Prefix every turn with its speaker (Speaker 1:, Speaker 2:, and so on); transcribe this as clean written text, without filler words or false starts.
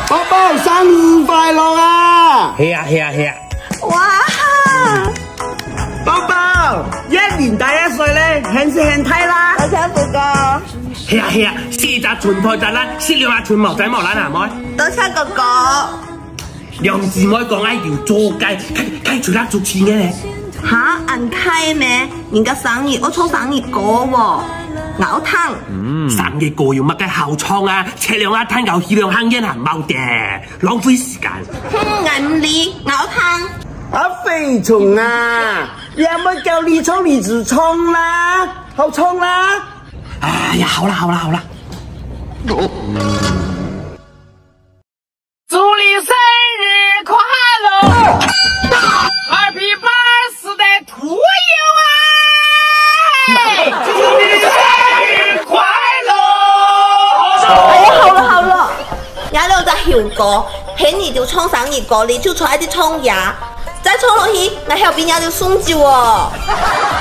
Speaker 1: 宝宝生日快樂啊！
Speaker 2: 係啊！
Speaker 3: 哇！
Speaker 1: 寶寶一年大1歲咧，很時很睇啦。
Speaker 3: 多謝父哥。
Speaker 2: 係啊，四隻全台陣啦，12下全毛仔毛撚係咪？
Speaker 3: 多謝哥哥。
Speaker 2: 兩姊妹講愛條做雞，睇住啦做錢嘅咧。
Speaker 3: 吓，銀溪咩？人家生日我唱生日歌喎，熬湯。
Speaker 2: 生日歌要乜嘅後創啊？車輛啊，攤牛氣量慳煙係冇嘅，浪費時間。
Speaker 3: 我唔理，熬湯。
Speaker 1: 阿肥蟲啊，有冇教你唱你自唱啦？好唱啦！
Speaker 2: 哎呀，好啦。
Speaker 4: 祝你生日快樂 ！Happy birthday to you 啊！祝你生日快樂！
Speaker 3: 哎呀，好了，廿六隻曉歌，喺你就唱生日歌，你就唱一啲唱呀，再唱落去，我後邊有條son照喎。